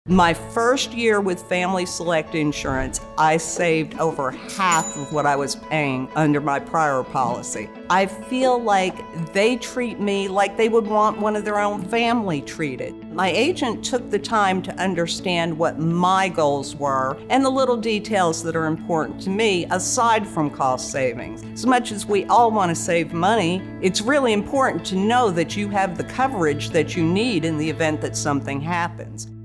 My first year with Family Select Insurance, I saved over half of what I was paying under my prior policy. I feel like they treat me like they would want one of their own family treated. My agent took the time to understand what my goals were and the little details that are important to me aside from cost savings. As much as we all want to save money, it's really important to know that you have the coverage that you need in the event that something happens.